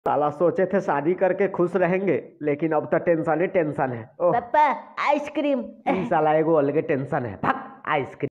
साला सोचे थे शादी करके खुश रहेंगे, लेकिन अब तो टेंशन ही टेंशन है। ओह पापा आइसक्रीम। ई साला एगो अलगे टेंशन है। भाग आइसक्रीम।